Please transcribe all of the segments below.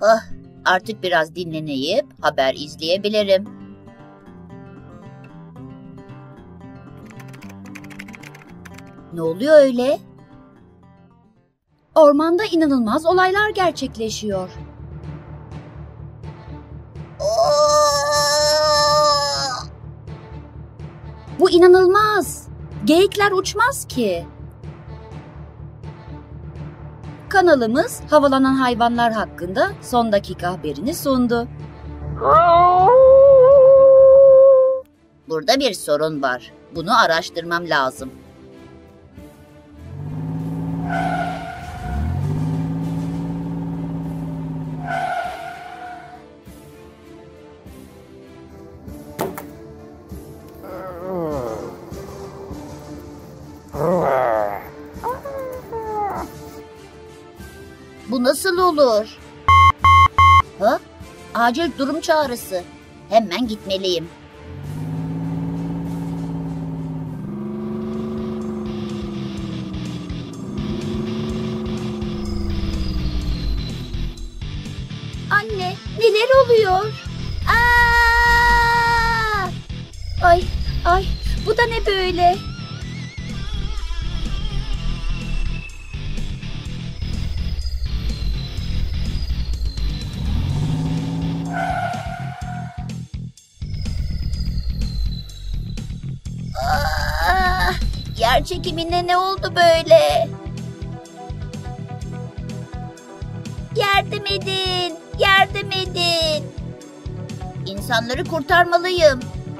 Oh, artık biraz dinleneyip haber izleyebilirim. Ne oluyor öyle? Ormanda inanılmaz olaylar gerçekleşiyor. Bu inanılmaz. Geyikler uçmaz ki. Kanalımız havalanan hayvanlar hakkında son dakika haberini sundu. Burada bir sorun var. Bunu araştırmam lazım. Bu nasıl olur? Ha? Acil durum çağrısı. Hemen gitmeliyim. Anne, neler oluyor? Aa! Ay, bu da ne böyle? Yer çekimine ne oldu böyle? Yardım edin! Yardım edin! İnsanları kurtarmalıyım.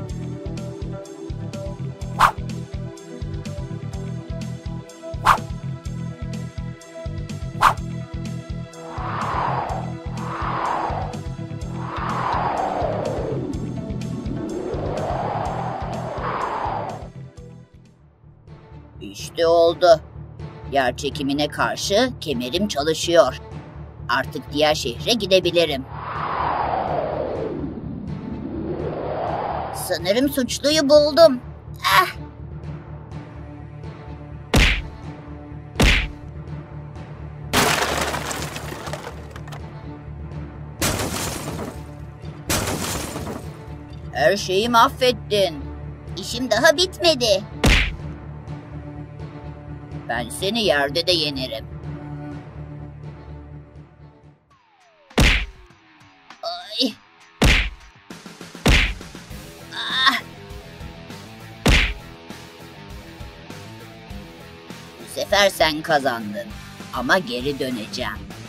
İşte oldu. Yer çekimine karşı kemerim çalışıyor. Artık diğer şehre gidebilirim. Sanırım suçluyu buldum. Ah! Her şeyi mahvettin. İşim daha bitmedi. Ben seni yerde de yenerim. Ay. Ah. Bu sefer sen kazandın. Ama geri döneceğim.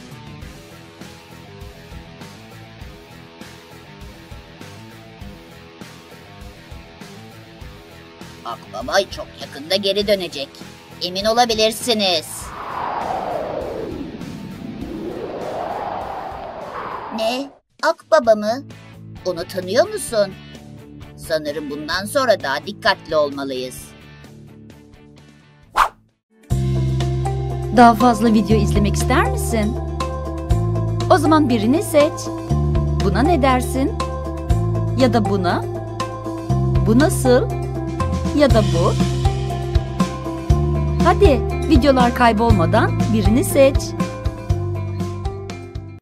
Akbaba çok yakında geri dönecek. Emin olabilirsiniz. Ne? Akbaba mı? Onu tanıyor musun? Sanırım bundan sonra daha dikkatli olmalıyız. Daha fazla video izlemek ister misin? O zaman birini seç. Buna ne dersin? Ya da buna? Bu nasıl? Ya da bu? Hadi videolar kaybolmadan birini seç.